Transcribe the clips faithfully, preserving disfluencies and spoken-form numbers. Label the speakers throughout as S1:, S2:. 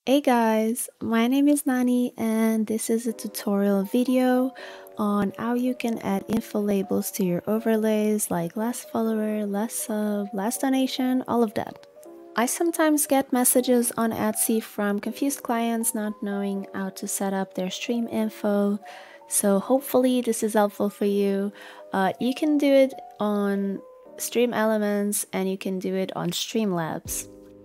S1: Hey guys, my name is Nani and this is a tutorial video on how you can add info labels to your overlays like last follower, last sub, last donation, all of that. I sometimes get messages on Etsy from confused clients not knowing how to set up their stream info, so hopefully this is helpful for you. Uh, you can do it on Stream Elements and you can do it on Streamlabs.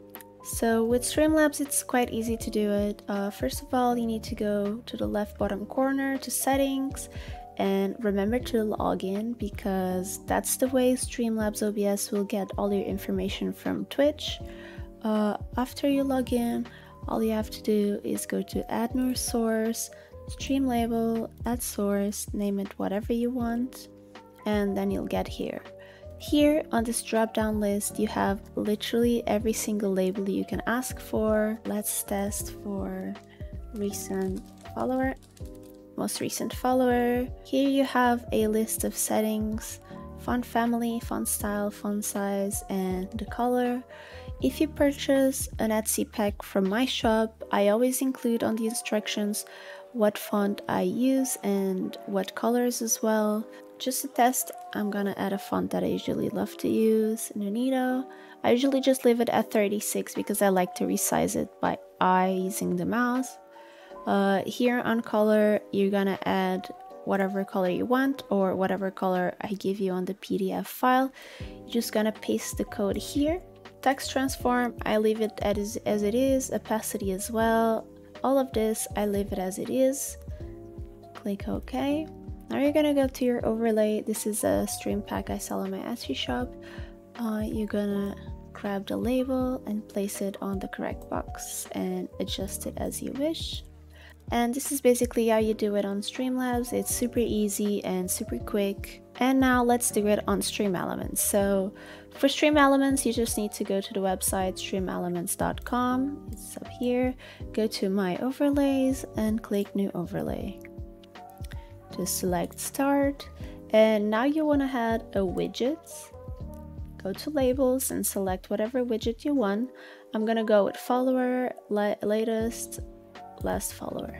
S1: So with Streamlabs, it's quite easy to do it. Uh, first of all, you need to go to the left bottom corner to settings and remember to log in because that's the way Streamlabs O B S will get all your information from Twitch. Uh, after you log in, all you have to do is go to add new source, stream label, add source, name it whatever you want, and then you'll get here. Here on this drop down list you have literally every single label you can ask for. Let's test for recent follower, most recent follower. Here you have a list of settings, font family, font style, font size, and the color. If you purchase an Etsy pack from my shop, I always include on the instructions what font I use and what colors as well. Just to test, I'm gonna add a font that I usually love to use, Nunito. I usually just leave it at thirty-six because I like to resize it by eye using the mouse. Uh, here on color, you're gonna add whatever color you want or whatever color I give you on the P D F file. You're just gonna paste the code here. Text transform, I leave it as, as it is, opacity as well. All of this, I leave it as it is. Click OK. Now you're gonna go to your overlay. This is a stream pack I sell on my Etsy shop. Uh, you're gonna grab the label and place it on the correct box and adjust it as you wish. And this is basically how you do it on Streamlabs. It's super easy and super quick. And now let's do it on Stream Elements. So for Stream Elements, you just need to go to the website stream elements dot com. It's up here. Go to My Overlays and click New Overlay. Just select Start. And now you want to add a widget. Go to Labels and select whatever widget you want. I'm going to go with Follower, la Latest, Last Follower.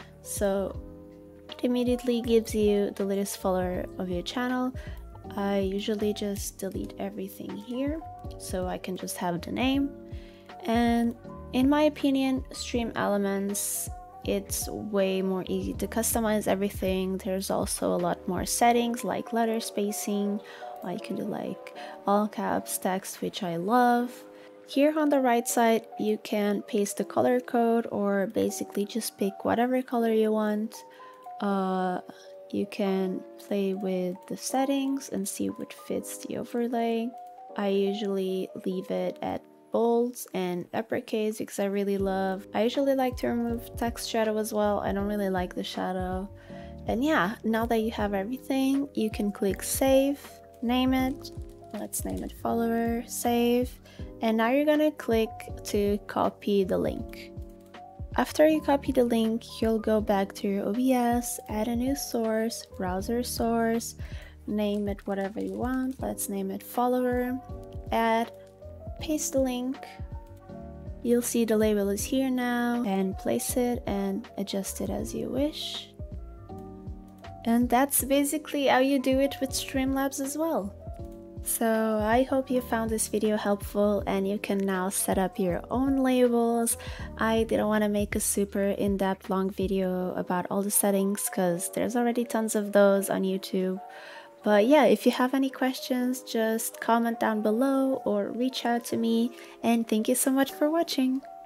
S1: So it immediately gives you the latest follower of your channel. I usually just delete everything here so I can just have the name. And in my opinion, Stream Elements, it's way more easy to customize everything. There's also a lot more settings like letter spacing. Uh, you can do like all caps text, which I love. Here on the right side, you can paste the color code or basically just pick whatever color you want. Uh, you can play with the settings and see what fits the overlay. I usually leave it at bolds and uppercase because I really love. I usually like to remove text shadow as well. I don't really like the shadow. And yeah, now that you have everything, you can click save, name it. Let's name it follower, save. And now you're gonna click to copy the link. After you copy the link, you'll go back to your O B S, add a new source, browser source, name it whatever you want. Let's name it follower, add, paste the link. You'll see the label is here now, and place it and adjust it as you wish. And that's basically how you do it with Streamlabs as well. So I hope you found this video helpful and you can now set up your own labels. I didn't want to make a super in-depth long video about all the settings because there's already tons of those on YouTube. But yeah, if you have any questions, just comment down below or reach out to me, and thank you so much for watching.